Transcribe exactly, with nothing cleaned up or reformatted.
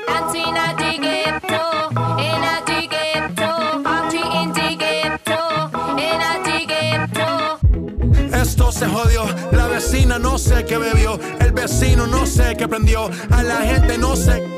Dancing at the ghetto, in a the ghetto, party in the ghetto, in a the ghetto. Esto se jodió, la vecina no sé qué bebió, el vecino no sé qué prendió, a la gente no sé